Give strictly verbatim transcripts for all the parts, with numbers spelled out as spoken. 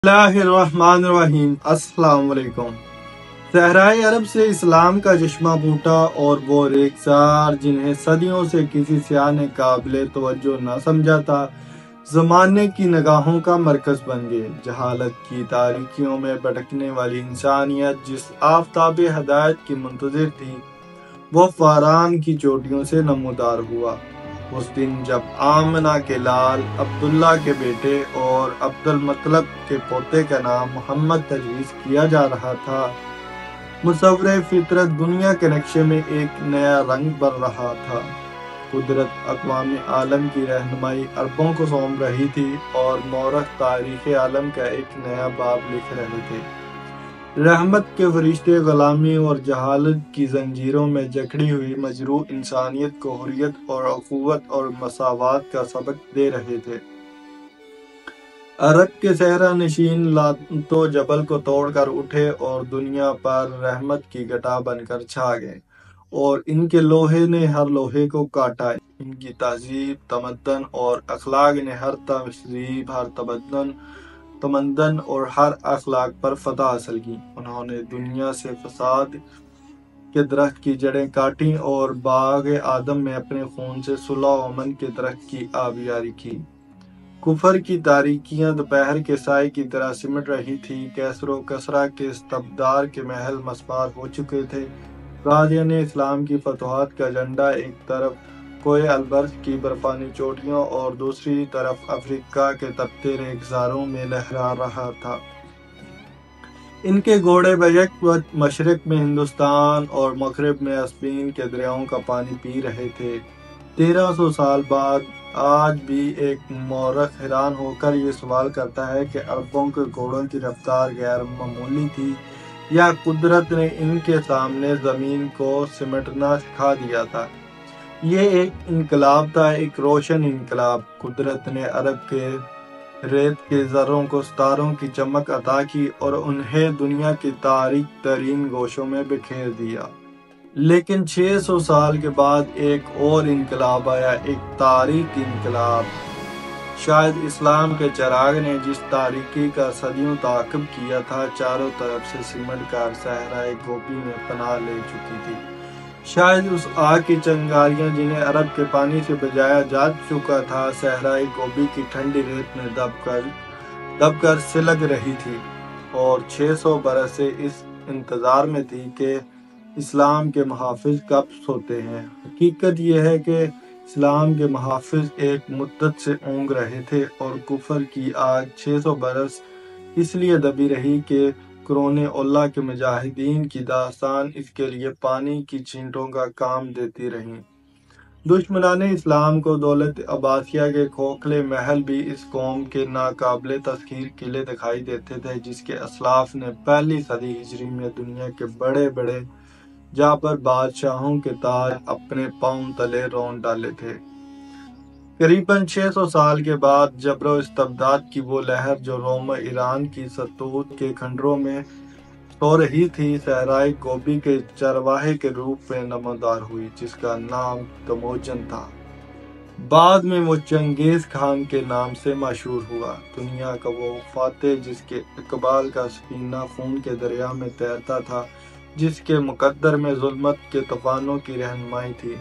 اللہ الرحمن الرحیم۔ السلام علیکم۔ صحرائے عرب سے اسلام کا چشمہ پھوٹا اور وہ ریگزار جنہیں صدیوں سے کسی سیاح نے قابل توجہ نہ سمجھا تھا، زمانے کی نگاہوں کا مرکز بن گئے۔ جہالت کی تاریکیوں میں بھٹکنے والی انسانیت جس آفتاب ہدایت کی منتظر تھی، وہ فاران کی چوٹیوں سے نمودار ہوا۔ اس دن جب آمنہ کے لال عبداللہ کے بیٹے اور عبد المطلب کے پوتے کا نام محمد تجویز کیا جا رہا تھا، مصور فطرت دنیا کے نقشے میں ایک نیا رنگ بھر رہا تھا۔ قدرت اقوام عالم کی رہنمائی عربوں کو سونپ رہی تھی اور مورخ تاریخ عالم کا ایک نیا باب لکھ رہے تھے۔ رحمت کے فرشتے غلامی اور جہالت کی زنجیروں میں جکڑی ہوئی مجروح انسانیت کو حریت اور اخوت اور مساوات کا سبق دے رہے تھے۔ عرب کے صحرا نشین لاتو جبل کو توڑ کر اٹھے اور دنیا پر رحمت کی گھٹا بن کر چھا گئے، اور ان کے لوہے نے ہر لوہے کو کاٹا۔ ان کی تہذیب، تمدن اور اخلاق نے ہر تہذیب، ہر تمدن تمدن اور ہر اخلاق پر فتح حاصل کی۔ انہوں نے دنیا سے فساد کے درخت کی جڑیں کاٹیں اور باغ آدم میں اپنے خون سے صلح و امن کے درخت کی آبیاری کی۔ کفر کی تاریکیاں دوپہر کے سائے کی طرح سمٹ رہی تھی۔ کیسر و کسرا کے استبدار کے محل مسمار ہو چکے تھے۔ غازیان اسلام کی فتوحات کا جھنڈا ایک طرف کوہ البرز کی برفانی چوٹیوں اور دوسری طرف افریقہ کے تپتے ریگزاروں میں لہرا رہا تھا۔ ان کے گھوڑے بیک وقت مشرق میں ہندوستان اور مغرب میں اسپین کے دریاؤں کا پانی پی رہے تھے۔ تیرہ سو سال بعد آج بھی ایک مورخ حیران ہو کر یہ سوال کرتا ہے کہ عربوں کے گھوڑوں کی رفتار غیر معمولی تھی یا قدرت نے ان کے سامنے زمین کو سمٹنا سکھا دیا تھا۔ یہ ایک انقلاب تھا، ایک روشن انقلاب۔ قدرت نے عرب کے ریت کے ذروں کو ستاروں کی چمک عطا کی اور انہیں دنیا کی تاریک ترین گوشوں میں بکھیر دیا۔ لیکن چھ سو سال کے بعد ایک اور انقلاب آیا، ایک تاریک انقلاب۔ شاید اسلام کے چراغ نے جس تاریکی کا صدیوں تعاقب کیا تھا، چاروں طرف سے سمٹ کر صحرائے گوبی میں پناہ لے چکی تھی۔ شاید اس آگ کی چنگاریاں جنہیں عرب کے پانی سے بجھایا جا چکا تھا، صحرائے گوبی کی ٹھنڈی ریت میں دب کر دب کر سلگ رہی تھی، اور چھ سو برس سے اس انتظار میں تھی کہ اسلام کے محافظ کب سوتے ہیں۔ حقیقت یہ ہے کہ اسلام کے محافظ ایک مدت سے اونگ رہے تھے، اور کفر کی آگ چھ سو برس اس لیے دبی رہی کہ قرون اولیٰ کے مجاہدین کی داستان اس کے لیے پانی کی چھینٹوں کا کام دیتی رہی۔ دشمنان اسلام کو دولت عباسیہ کے کھوکھلے محل بھی اس قوم کے ناقابل تسخیر قلعے دکھائی دیتے تھے، جس کے اسلاف نے پہلی صدی ہجری میں دنیا کے بڑے بڑے جابر بادشاہوں کے تاج اپنے پاؤں تلے رون ڈالے تھے۔ قریباً چھ سو سال کے بعد جبر و استبداد کی وہ لہر جو روم ایران کی ستوت کے کھنڈروں میں سو رہی تھی، صحرائے گوبی کے چرواہے کے روپ میں نمودار ہوئی، جس کا نام تموجن تھا۔ بعد میں وہ چنگیز خان کے نام سے مشہور ہوا، دنیا کا وہ فاتح جس کے اقبال کا سفینہ خون کے دریا میں تیرتا تھا، جس کے مقدر میں ظلمت کے طوفانوں کی رہنمائی تھی۔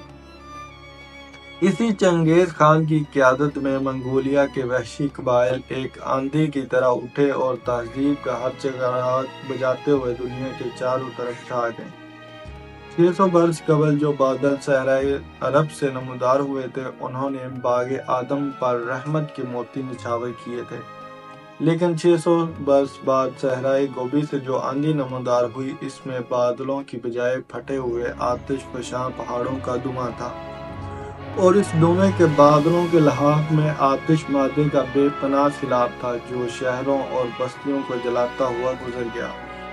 اسی چنگیز خان کی قیادت میں منگولیا کے وحشی قبائل ایک آندھی کی طرح اٹھے اور تہذیب کا ہر چراغ بجھاتے ہوئے دنیا کے چاروں طرف چھا گئے۔ چھ سو برس قبل جو بادل صحرائے عرب سے نمودار ہوئے تھے، انہوں نے باغ آدم پر رحمت کے موتی نچھاور کیے تھے، لیکن چھ سو برس بعد صحرائے گوبی سے جو آندھی نمودار ہوئی، اس میں بادلوں کی بجائے پھٹے ہوئے آتش فشاں پہاڑوں کا دھواں تھا، اور اس دھوئیں کے بادلوں کے لحاف میں آتش مادے کا بے پناہ سیلاب تھا جو شہروں اور بستیوں کو جلاتا ہوا گزر گیا۔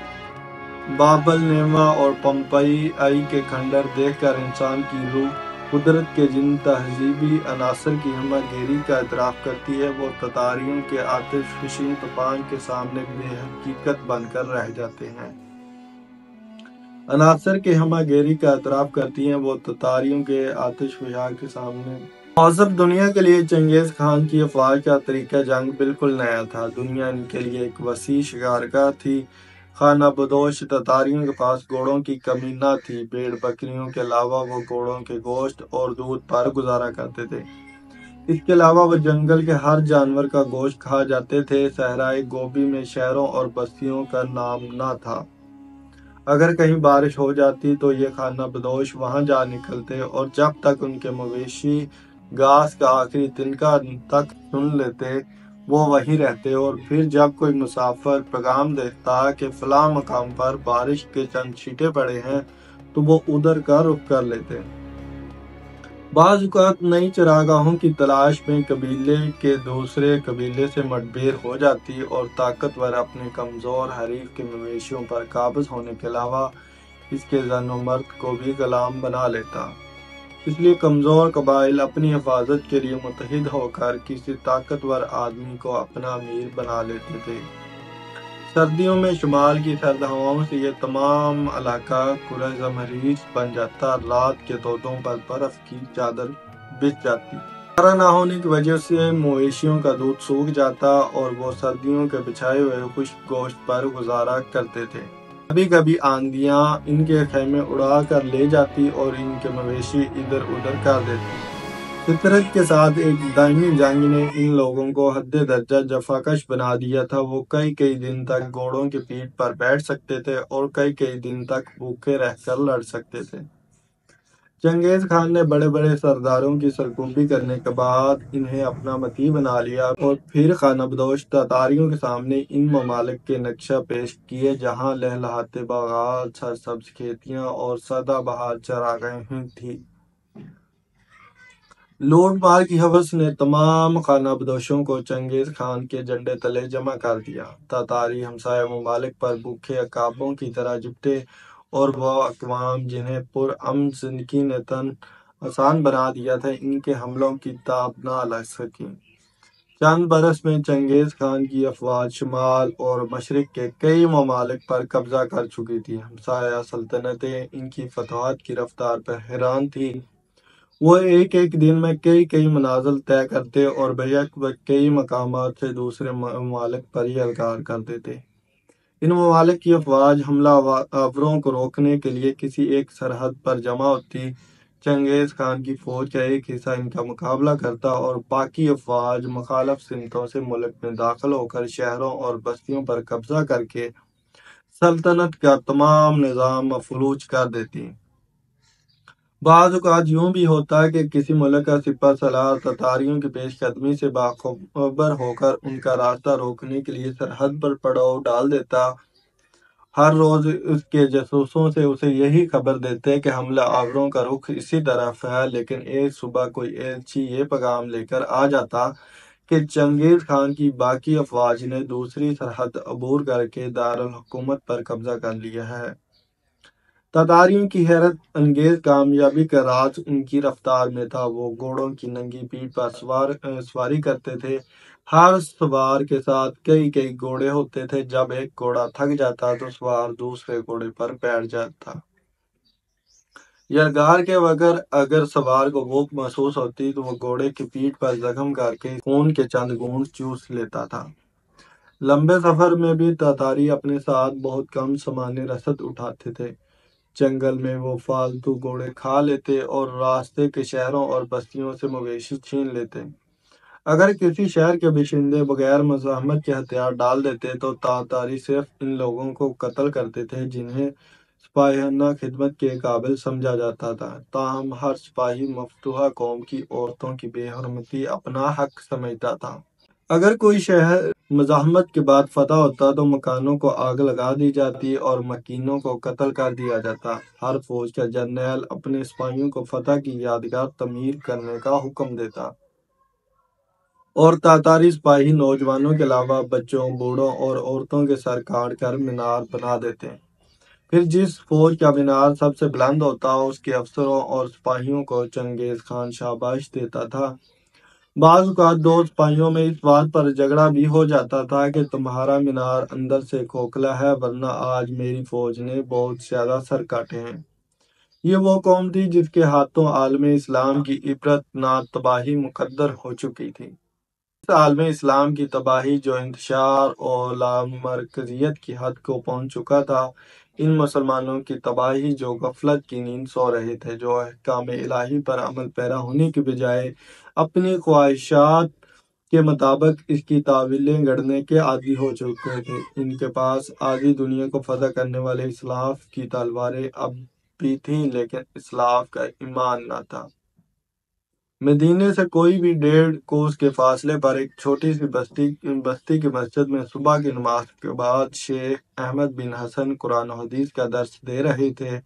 بابل، نیوا اور پمپئی آئی کے کھنڈر دیکھ کر انسان کی روح قدرت کے جن تہذیبی عناصر کی ہمہ گیری کا اعتراف کرتی ہے، وہ تتاریوں کے آتش فشیں طوفان کے سامنے بے حقیقت بن کر رہ جاتے ہیں۔ عناصر کے ہمہ گیری کا اعتراف کرتی ہیں، وہ تتاریوں کے آتش فشاں کے سامنے مہذب دنیا کے لیے چنگیز خان کی افواج کا طریقہ جنگ بالکل نیا تھا۔ دنیا ان کے لیے ایک وسیع شکارگاہ تھی۔ خانہ بدوش تاتاریوں کے پاس گھوڑوں کی کمی نہ تھی۔ بھیڑ بکریوں کے علاوہ وہ گھوڑوں کے گوشت اور دودھ پر گزارا کرتے تھے۔ اس کے علاوہ وہ جنگل کے ہر جانور کا گوشت کھا جاتے تھے۔ صحرائے گوبی میں شہروں اور بستیوں کا نام نہ تھا۔ اگر کہیں بارش ہو جاتی تو یہ خانہ بدوش وہاں جا نکلتے اور جب تک ان کے مویشی گھاس کا آخری تنکا تک سن لیتے وہ وہیں رہتے، اور پھر جب کوئی مسافر پیغام دیتا کہ فلاں مقام پر بارش کے چند چھینٹے پڑے ہیں تو وہ ادھر کا رخ کر لیتے۔ بعض اوقات نئی چراگاہوں کی تلاش میں قبیلے کے دوسرے قبیلے سے مٹبھیڑ ہو جاتی اور طاقتور اپنے کمزور حریف کے مویشیوں پر قابض ہونے کے علاوہ اس کے زن و مرد کو بھی غلام بنا لیتا۔ اس لیے کمزور قبائل اپنی حفاظت کے لیے متحد ہو کر کسی طاقتور آدمی کو اپنا امیر بنا لیتے تھے۔ سردیوں میں شمال کی سرد ہواؤں سے یہ تمام علاقہ کوہ زمہریز بن جاتا۔ رات کے تودوں پر برف کی چادر بچھ جاتی۔ چارہ نہ ہونے کی وجہ سے مویشیوں کا دودھ سوکھ جاتا اور وہ سردیوں کے بچھائے ہوئے خشک گوشت پر گزارا کرتے تھے۔ کبھی کبھی آندھیاں ان کے خیمے اڑا کر لے جاتی اور ان کے مویشی ادھر ادھر کر دیتی۔ فطرت کے ساتھ ایک دائمی جنگ نے ان لوگوں کو حد درجہ جفاکش بنا دیا تھا۔ وہ کئی کئی دن تک گھوڑوں کی پیٹھ پر بیٹھ سکتے تھے اور کئی کئی دن تک بھوکے رہ کر لڑ سکتے تھے۔ چنگیز خان نے بڑے بڑے سرداروں کی سرکوبی کرنے کے بعد انہیں اپنا مطیع بنا لیا اور پھر خانہ بدوش تاتاریوں کے سامنے ان ممالک کے نقشہ پیش کیے جہاں لہلہاتے باغات، سرسبز کھیتیاں اور سدا بہار چراگاہیں تھیں۔ لوٹ مار کی ہوس نے تمام خانہ بدوشوں کو چنگیز خان کے جھنڈے تلے جمع کر دیا۔ تاتاری ہمسایہ ممالک پر بھوکے عقابوں کی طرح جپٹے اور وہ اقوام جنہیں پرامن زندگی نے تن آسان بنا دیا تھا ان کے حملوں کی تاب نہ لگ سکیں۔ چند برس میں چنگیز خان کی افواج شمال اور مشرق کے کئی ممالک پر قبضہ کر چکی تھی۔ ہمسایہ سلطنتیں ان کی فتوحات کی رفتار پر حیران تھیں۔ وہ ایک ایک دن میں کئی کئی منازل طے کرتے اور بیک وقت کئی مقامات سے دوسرے ممالک پر یلغار کر دیتے۔ ان ممالک کی افواج حملہ آوروں کو روکنے کے لیے کسی ایک سرحد پر جمع ہوتی۔ چنگیز خان کی فوج کا ایک حصہ ان کا مقابلہ کرتا اور باقی افواج مخالف سمتوں سے ملک میں داخل ہو کر شہروں اور بستیوں پر قبضہ کر کے سلطنت کا تمام نظام مفلوج کر دیتی۔ بعض اوقات یوں بھی ہوتا کہ کسی ملک کا سپہ سالار تاتاریوں کی پیش قدمی سے باخبر ہو کر ان کا راستہ روکنے کے لیے سرحد پر پڑاؤ ڈال دیتا۔ ہر روز اس کے جاسوسوں سے اسے یہی خبر دیتے کہ حملہ آوروں کا رخ اسی طرف ہے، لیکن ایک صبح کوئی ایلچی یہ پیغام لے کر آ جاتا کہ چنگیز خان کی باقی افواج نے دوسری سرحد عبور کر کے دارالحکومت پر قبضہ کر لیا ہے۔ تاتاریوں کی حیرت انگیز کامیابی کا راز ان کی رفتار میں تھا۔ وہ گھوڑوں کی ننگی پیٹھ پر سوار سواری کرتے تھے۔ ہر سوار کے ساتھ کئی کئی گھوڑے ہوتے تھے۔ جب ایک گھوڑا تھک جاتا تو سوار دوسرے گھوڑے پر بیٹھ جاتا۔ یلغار کے وقت اگر سوار کو بھوک محسوس ہوتی تو وہ گھوڑے کی پیٹھ پر زخم کر کے خون کے چند گھونٹ چوس لیتا تھا۔ لمبے سفر میں بھی تاتاری اپنے ساتھ بہت کم سامان رسد اٹھاتے تھے۔ جنگل میں وہ فالتو گھوڑے کھا لیتے اور راستے کے شہروں اور بستیوں سے مویشی چھین لیتے۔ اگر کسی شہر کے باشندے بغیر مزاحمت کے ہتھیار ڈال دیتے تو تاتاری صرف ان لوگوں کو قتل کرتے تھے جنہیں سپاہیانہ خدمت کے قابل سمجھا جاتا تھا۔ تاہم ہر سپاہی مفتوحہ قوم کی عورتوں کی بے حرمتی اپنا حق سمجھتا تھا۔ اگر کوئی شہر مزاحمت کے بعد فتح ہوتا تو مکانوں کو آگ لگا دی جاتی اور مکینوں کو قتل کر دیا جاتا۔ ہر فوج کا جرنیل اپنے سپاہیوں کو فتح کی یادگار تعمیر کرنے کا حکم دیتا اور تاتاری سپاہی نوجوانوں کے علاوہ بچوں، بوڑھوں اور عورتوں کے سر کاٹ کر مینار بنا دیتے۔ پھر جس فوج کا مینار سب سے بلند ہوتا اس کے افسروں اور سپاہیوں کو چنگیز خان شاباش دیتا تھا۔ بعض اوقات دو سپاہیوں میں اس بات پر جھگڑا بھی ہو جاتا تھا کہ تمہارا مینار اندر سے کھوکھلا ہے ورنہ آج میری فوج نے بہت زیادہ سر کاٹے ہیں۔ یہ وہ قوم تھی جس کے ہاتھوں عالم اسلام کی عبرت ناک تباہی مقدر ہو چکی تھی۔ اس عالم اسلام کی تباہی جو انتشار اور لامرکزیت کی حد کو پہنچ چکا تھا، ان مسلمانوں کی تباہی جو غفلت کی نیند سو رہے تھے، جو احکام الہی پر عمل پیرا ہونے کی بجائے اپنی خواہشات کے مطابق اس کی تعویلیں گڑھنے کے عادی ہو چکے تھے۔ ان کے پاس آدھی دنیا کو فتح کرنے والے اسلاف کی تلواریں اب بھی تھیں، لیکن اسلاف کا ایمان نہ تھا۔ مدینے سے کوئی بھی ڈیڑھ کوس کے فاصلے پر ایک چھوٹی سی بستی بستی کی مسجد میں صبح کی نماز کے بعد شیخ احمد بن حسن قرآن و حدیث کا درس دے رہے تھے۔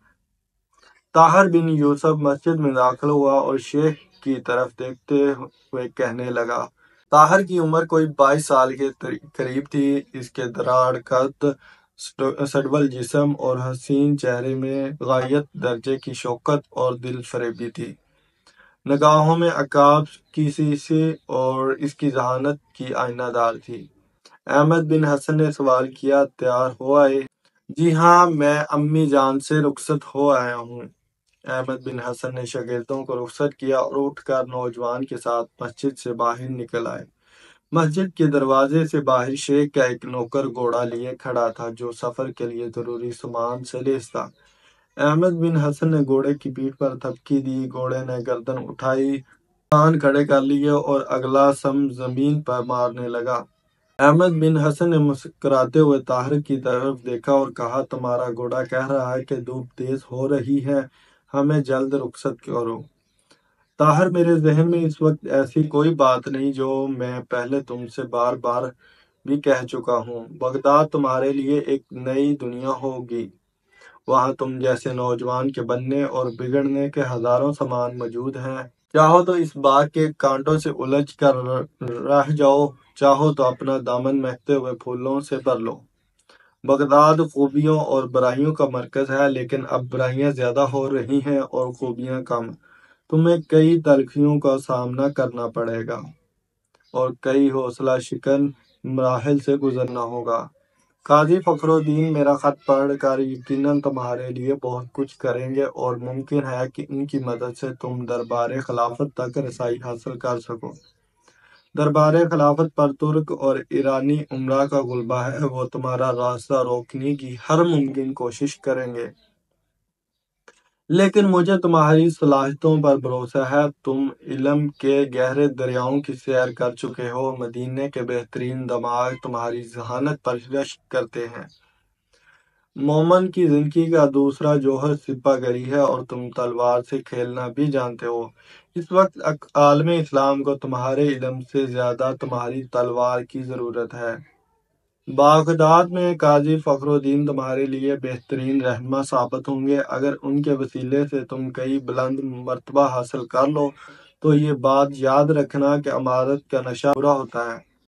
طاہر بن یوسف مسجد میں داخل ہوا اور شیخ کی طرف دیکھتے ہوئے کہنے لگا۔ طاہر کی عمر کوئی بائیس سال کے قریب تھی۔ اس کے دراڑ قد، سڈول جسم اور حسین چہرے میں غایت درجے کی شوکت اور دل فریبی تھی۔ نگاہوں میں عقاب کی سی سی اور اس کی ذہانت کی آئینہ دار تھی۔ احمد بن حسن نے سوال کیا، تیار ہو آئے؟ جی ہاں، میں امی جان سے رخصت ہو آیا ہوں۔ احمد بن حسن نے شاگردوں کو رخصت کیا اور اٹھ کر نوجوان کے ساتھ مسجد سے باہر نکل آئے۔ مسجد کے دروازے سے باہر شیخ کا ایک نوکر گھوڑا لیے کھڑا تھا جو سفر کے لیے ضروری سامان سے لیس تھا۔ احمد بن حسن نے گھوڑے کی پیٹھ پر تھپکی دی، گھوڑے نے گردن اٹھائی، کان کھڑے کر لیے اور اگلا سم زمین پر مارنے لگا۔ احمد بن حسن نے مسکراتے ہوئے طاہر کی طرف دیکھا اور کہا، تمہارا گھوڑا کہہ رہا ہے کہ دھوپ تیز ہو رہی ہے، ہمیں جلد رخصت کرو۔ طاہر، میرے ذہن میں اس وقت ایسی کوئی بات نہیں جو میں پہلے تم سے بار بار بھی کہہ چکا ہوں۔ بغداد تمہارے لیے ایک نئی دنیا ہوگی۔ وہاں تم جیسے نوجوان کے بننے اور بگڑنے کے ہزاروں سامان موجود ہیں۔ چاہو تو اس باغ کے کانٹوں سے الجھ کر رہ جاؤ، چاہو تو اپنا دامن مہکتے ہوئے پھولوں سے بھر لو۔ بغداد خوبیوں اور برائیوں کا مرکز ہے، لیکن اب برائیاں زیادہ ہو رہی ہیں اور خوبیاں کم۔ تمہیں کئی تلخیوں کا سامنا کرنا پڑے گا اور کئی حوصلہ شکن مراحل سے گزرنا ہوگا۔ قاضی فخر الدین میرا خط پڑھ کر یقیناً تمہارے لیے بہت کچھ کریں گے اور ممکن ہے کہ ان کی مدد سے تم دربار خلافت تک رسائی حاصل کر سکو۔ دربار خلافت پر ترک اور ایرانی امراء کا غلبہ ہے، وہ تمہارا راستہ روکنے کی ہر ممکن کوشش کریں گے، لیکن مجھے تمہاری صلاحیتوں پر بھروسہ ہے۔ تم علم کے گہرے دریاؤں کی سیر کر چکے ہو، مدینے کے بہترین دماغ تمہاری ذہانت پر رشک کرتے ہیں۔ مومن کی زندگی کا دوسرا جوہر سپہ گری ہے اور تم تلوار سے کھیلنا بھی جانتے ہو۔ اس وقت عالم اسلام کو تمہارے علم سے زیادہ تمہاری تلوار کی ضرورت ہے۔ بغداد میں قاضی فخر الدین تمہارے لیے بہترین رہنما ثابت ہوں گے۔ اگر ان کے وسیلے سے تم کئی بلند مرتبہ حاصل کر لو تو یہ بات یاد رکھنا کہ امارت کا نشہ برا ہوتا ہے۔